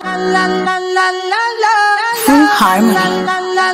Full Harmony.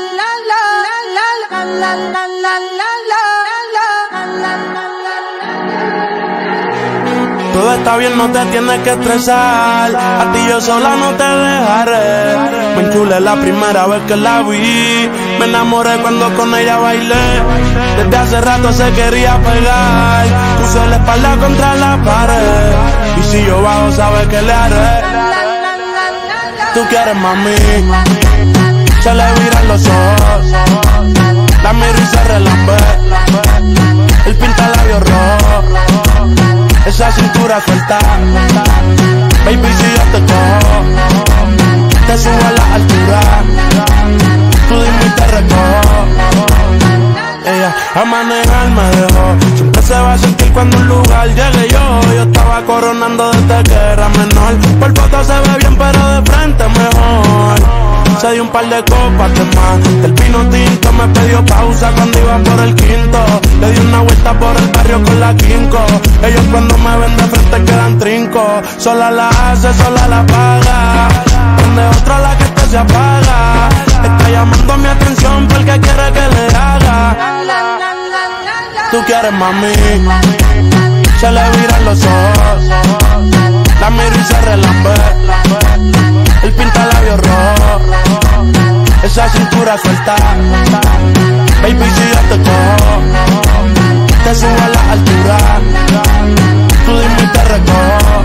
Todo está bien, no te tienes que estresar. A ti yo sola no te dejaré. Me enchulé la primera vez que la vi. Me enamoré cuando con ella bailé. Desde hace rato se quería pegar. Puse la espalda contra la pared. Y si yo bajo, sabes que le haré. Tú quieres, mami. Se le viran los ojos. La miro y se relambe. El pinta labios rojo. Esa cintura suelta. Baby, si yo te cojo, te subo a la altura. Tú dime y te recojo. Ella a manejar me dejó. Siempre se va a sentir cuando un lugar llegue yo. Yo estaba coronando desde que era menor. Por foto se ve bien pero de frente mejor. Se dio un par de copas de más. Del pino tinto me pidió pausa cuando iba por el quinto. Le di una vuelta por el barrio con la quinco. Ellos cuando me ven de frente quedan trinco. Sola la hace, sola la paga. Donde otra la que esto se apaga. Está llamando mi atención porque quiere que le haga. Tú quieres, mami. Se le viran los ojos. La miro y se relambe. El pinta labios rojo. Esa cintura suelta. Baby, si yo te cojo, te subo a la altura. Tú dime y te recojo.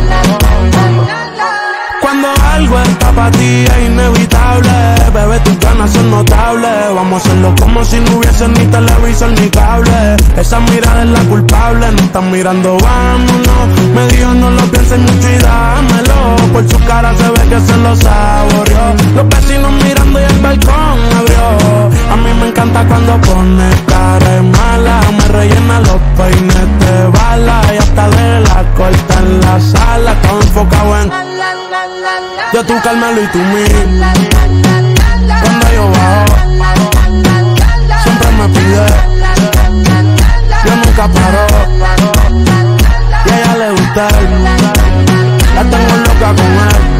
Cuando algo está para ti es inevitable. Bebé, tus ganas son notables. Vamos a hacerlo como si no hubiese ni televisor ni cable. Esa mirada es la culpable. No están mirando, vámonos. Me dijo no lo pienses mucho y dámelo. Por su cara se ve que se lo saboreó. Los vecinos mirando y el balcón abrió. A mí me encanta cuando pone cara de mala. Me rellena los peines de bala. Y hasta de la corta en la sala. Todo enfocado en yo tú Carmelo y tú mí. Cuando yo bajo siempre me pide. Yo nunca paro. Y a ella le gusta él. La tengo loca con él.